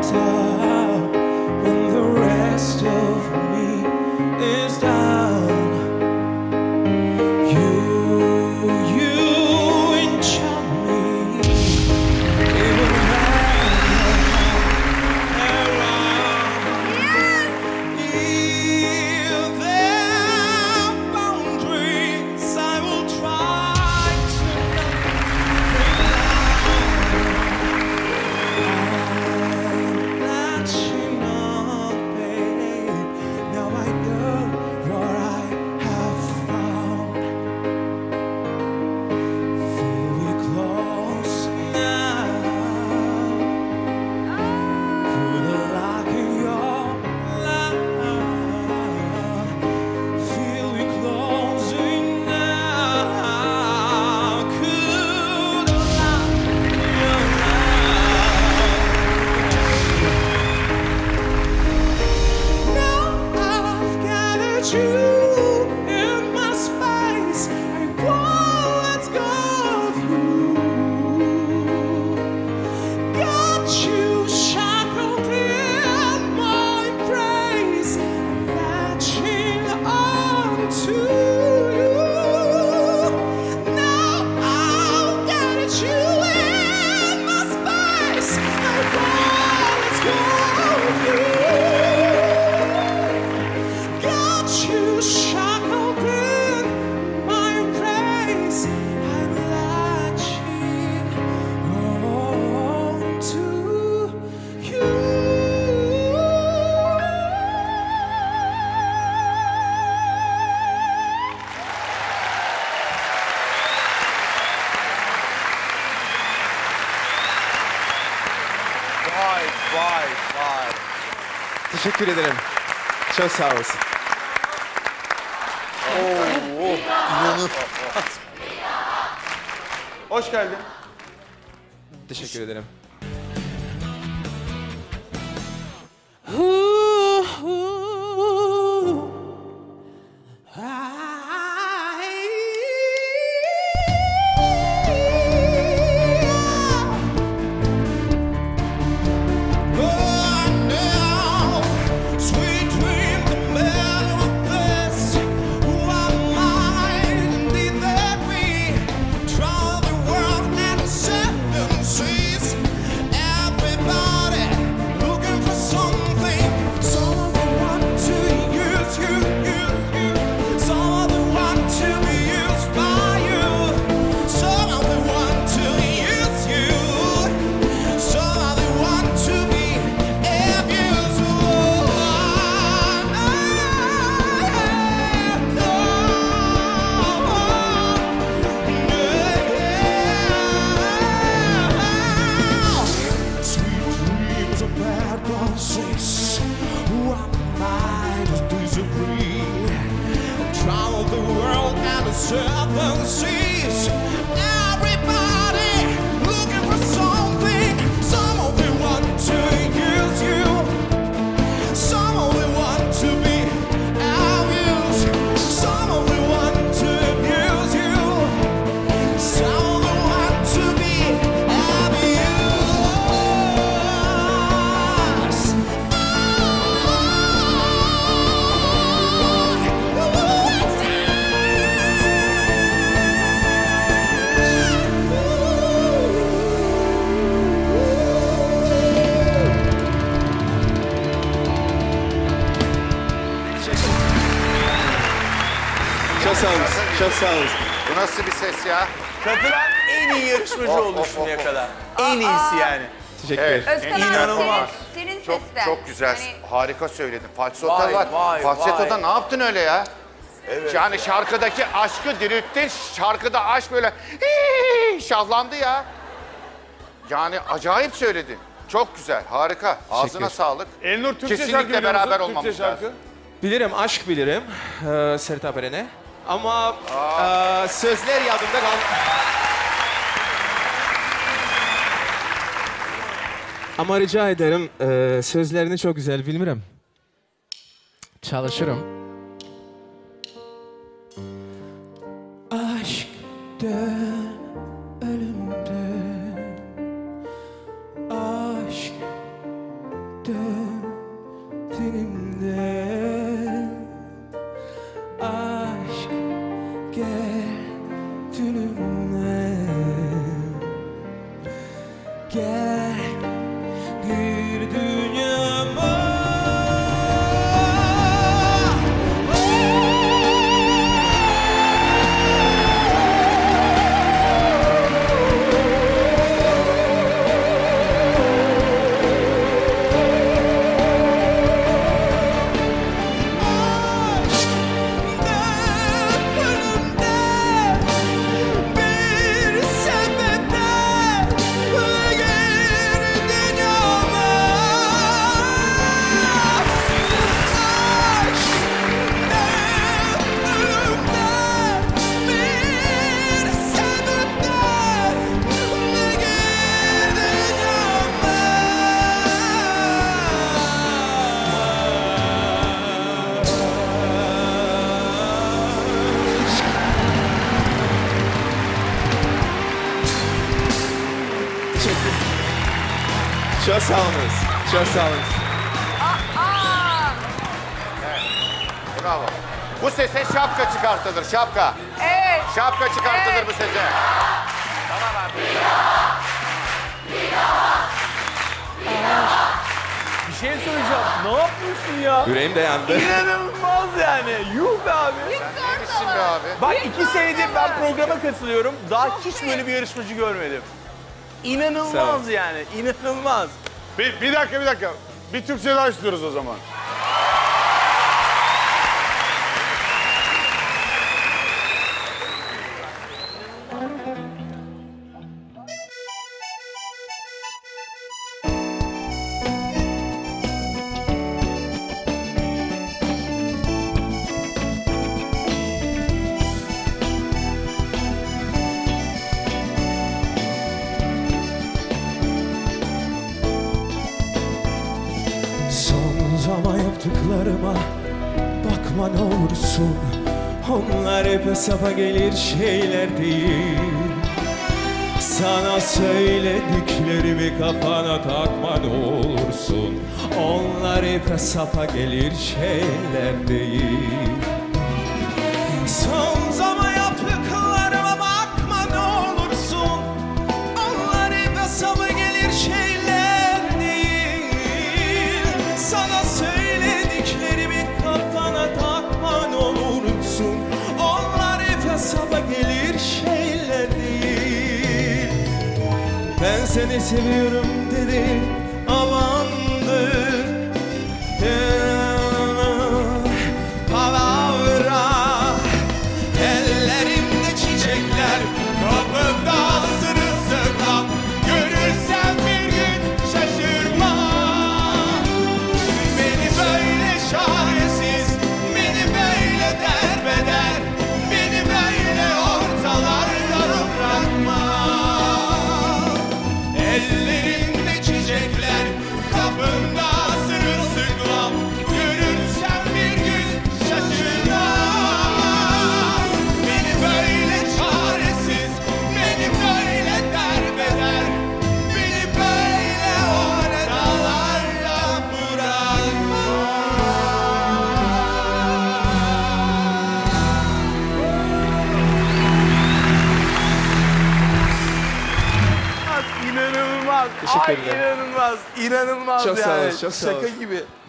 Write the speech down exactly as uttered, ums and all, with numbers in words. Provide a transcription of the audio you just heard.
down when the rest of me is down. You, you enchant me. Even around. If there are boundaries, I will try to break down. I'm latching on, babe. Now I know what I have found. Feel me close now. Put a lock in your love. Feel me closing now. Could a lock in your love. Now I've gathered you in my space. I won't let go of you. Got you shackled in my embrace. I'm latching on to you. Now I've gathered you in my space. I won't let go of you. Got you shackled in my embrace. I'm latching on to you. Vay vay vay. Teşekkür ederim. Çok sağ olasın. Hoş geldin. Teşekkür ederim. Sweet dreams are made of this. Who am I indeed that we travel the world and seven seas? Everybody looking for something. Some of them want to use you, use you. Some of them want to be used by you. Some of them want to use you. Some of them want to be abused. Sweet dreams of bad roses. Who am I to disagree? Travel the world and the seven seas. Everybody looking for something. Some of them want to use you. Some of them want to be abused. Some of them want to abuse you. Some of them want to be abused. Çok sağ olasın. Çok sağ olasın. Bu nasıl bir ses ya? Katılan en iyi yarışmacı Of, oldu of, şimdiye of, kadar. En iyisi yani. Teşekkür Evet. ederim. Özkan abi İnanılmaz. senin, senin Çok sesten. çok güzel. Hani Harika söyledin. Falsota Vay, var. vay, Falsetoda vay. ne yaptın öyle ya? Evet. Yani şarkıdaki aşkı dirilttin. Şarkıda aşk böyle hii, şahlandı ya. Yani acayip söyledin. Çok güzel, harika. Ağzına Teşekkür. sağlık. Elnur Türkçe şarkı Kesinlikle biliyor beraber musun? olmamız Türkçe şarkı. lazım. Bilirim, aşk bilirim. Ee, Sertab Eren'e. Ama e, sözler yadımda kaldı. Ama rica ederim, e, sözlerini çok güzel bilmiyorum. Çalışırım. Aşktan, ölümden, aşk dön dilimde. Aşk gel dilimde. Gel gir dünyama. Çok sağ olunuz. Çok sağ olunuz. Bravo. Bu sese şapka çıkartılır, şapka. Evet. Şapka çıkartılır Evet. bu sese. Tamam abi. Bir şey söyleyeceğim. Ne yapıyorsun ya? Yüreğim de yandı. İnanılmaz yani. Yuh be abi. İyi misin be abi? Bak iki senedir ben programa katılıyorum. Daha hiç böyle bir yarışmacı görmedim. Sağ İnanılmaz ol. yani. İnanılmaz. Bir, bir dakika, bir dakika. Bir Türkçe daha istiyoruz o zaman. Son zaman yaptıklarıma bakma ne olursun. Onlar hep hesaba gelir şeyler değil. Sana söylediklerimi kafana takma ne olursun. Onlar hep hesaba gelir şeyler değil. Son zaman yaptıklarıma bakma ne olursun. Onlar hep hesaba gelir şeyler değil. Sana söylediklerimi kafana takma ne olursun. Onlar hep hesaba gelir şeyler değil. Ben seni seviyorum dedi amandır. Palavra. Ellerimde çiçekler, kapımda sırılsıklam. Görürsen bir gün şaşırma. Beni böyle çaresiz, beni böyle derbeder, beni böyle ortalarda bırakma. Ellerimde çiçekler, kapımda sırılsıklam. Görürsen bir gün şaşırma. Beni böyle çaresiz, beni böyle derbeder, beni böyle ortalarda bırakma. İnanılmaz. Teşekkür Ay ederim. inanılmaz. İnanılmaz Çok yani. sağ olun, çok sağ Şaka olun. gibi.